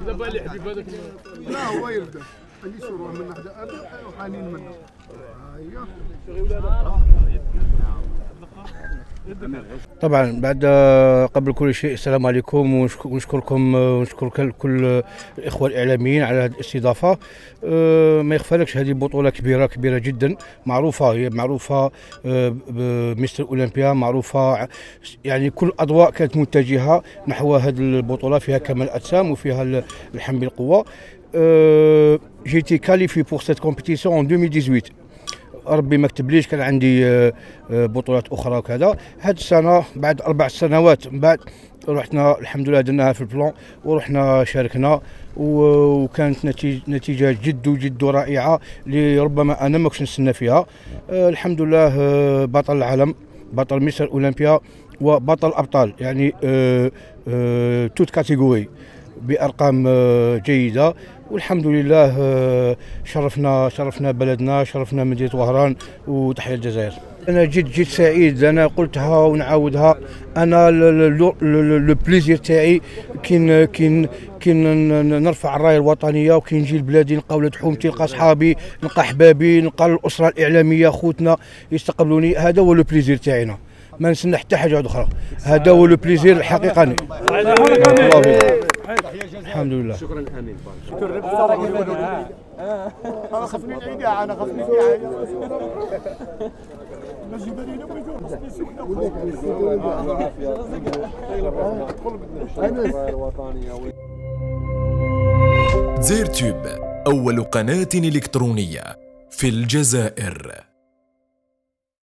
دابا اللي حديف هذاك لا هو يبدا عندي صوره من حدا وحانين منه طبعا بعد قبل كل شيء السلام عليكم ونشكركم ونشكر كل الاخوه الاعلاميين على هذه الاستضافه. ما يخفالكش هذه بطوله كبيره جدا، معروفه، هي معروفه بمستر اولمبيا، معروفه يعني كل الاضواء كانت متجهه نحو هذه البطوله، فيها كمال اجسام وفيها الحمل بالقوه. جي تي كاليفي بور سيت كومبيتيسيون ان 2018. ربي ما كتبليش كان عندي بطولات اخرى وكذا. هذه السنه بعد 4 سنوات من بعد رحنا الحمد لله درناها في البلان ورحنا شاركنا، وكانت نتيجه جد رائعه اللي ربما انا ما كنتش نستنى فيها. الحمد لله بطل العالم، بطل مصر اولمبيا، وبطل الابطال، يعني توت كاتيجوري بارقام جيده، والحمد لله شرفنا بلدنا، شرفنا مدينه وهران، وتحيا الجزائر. انا جد سعيد، انا قلتها ونعاودها، انا لو بليزير تاعي كي نرفع الرايه الوطنيه وكي نجي لبلادي، نلقى ولاد حومتي، نلقى صحابي، نلقى احبابي، نلقى الاسره الاعلاميه خوتنا يستقبلوني، هذا هو لو بليزير تاعنا، ما نستنى حتى حاجه اخرى، هذا هو لو بليزير الحقيقي. الحمد لله. شكرا امين. انا خفني العيد، انا خفني زير تيوب، أول قناة إلكترونية في الجزائر.